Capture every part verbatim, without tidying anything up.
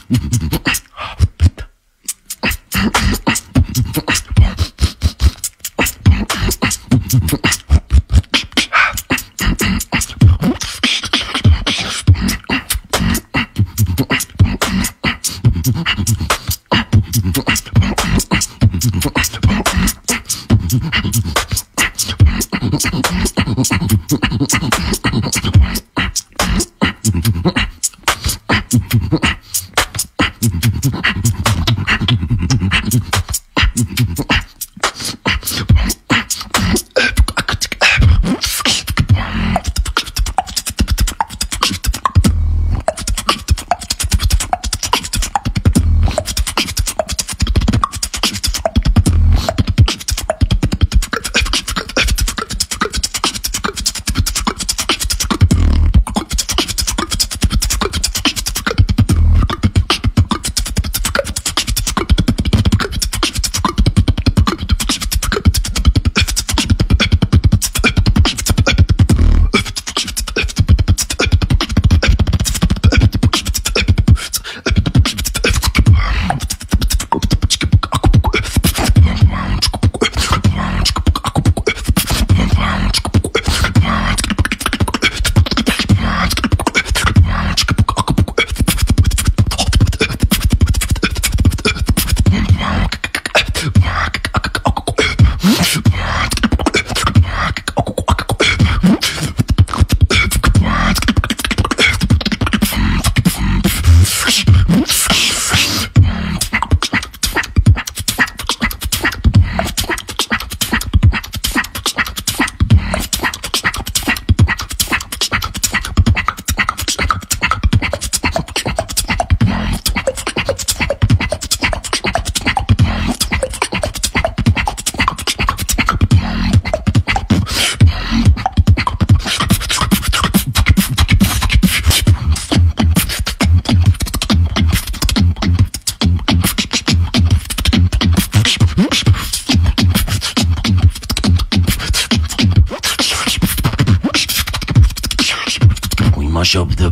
mash up the,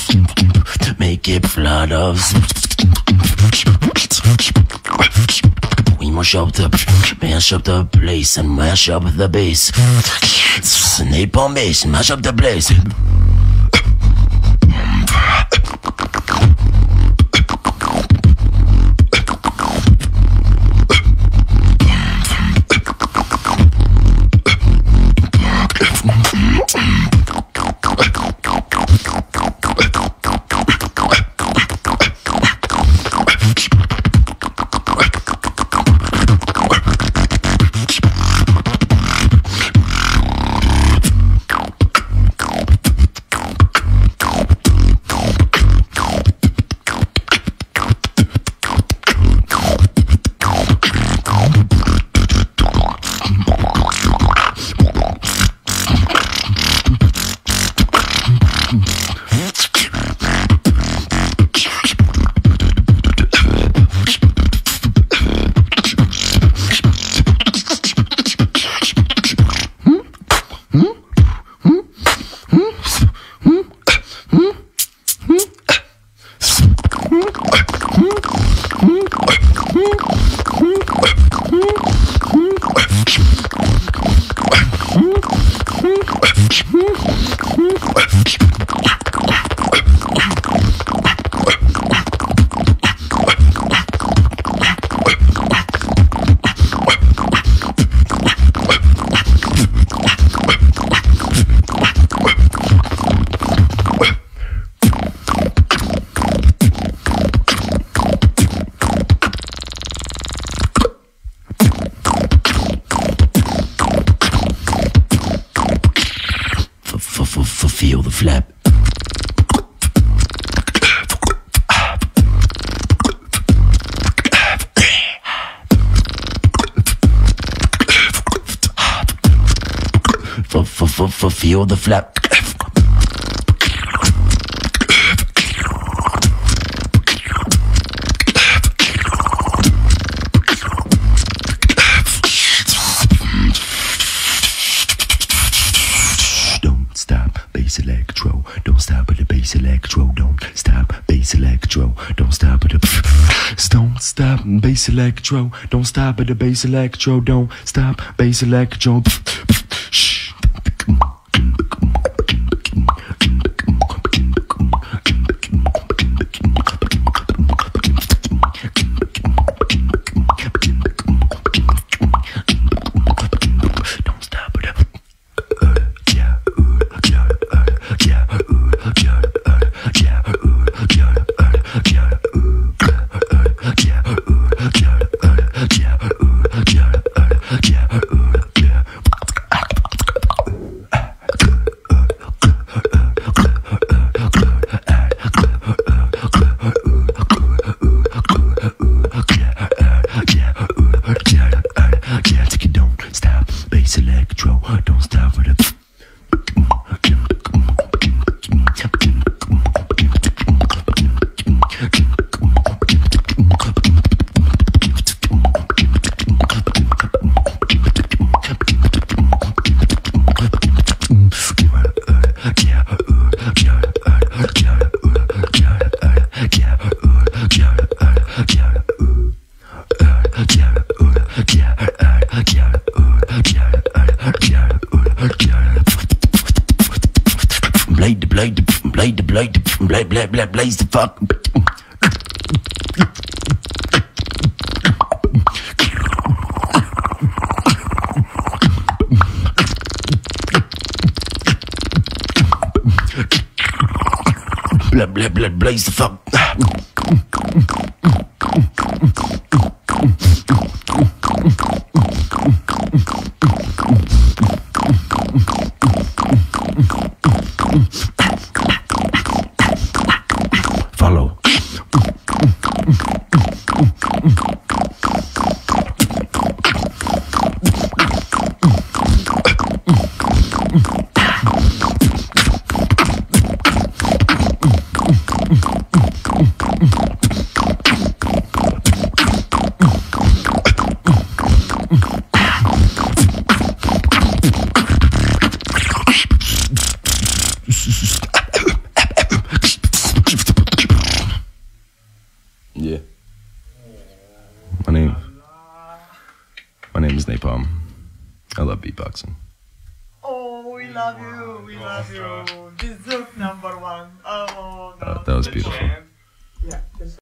make it flood of. We mash up the, mash up the place and mash up the bass. Napom bass, mash up the place. Feel the flap. Feel the flap. Bass electro, don't stop at the bass electro, don't stop, bass electro, don't stop at the bass electro. Don't stop at the bass electro. Don't stop, bass electro. Shh. Electro, don't stop with it. Blade, blade, blade, blade, blade, blade, blade, blaze the fuck. Blade, blade, blade, blaze the fuck. Follow. Yeah. My name. My name is Napom. I love beatboxing. Oh, we love you. We love you. This is number one. Oh, no. Uh, that was beautiful. Yeah.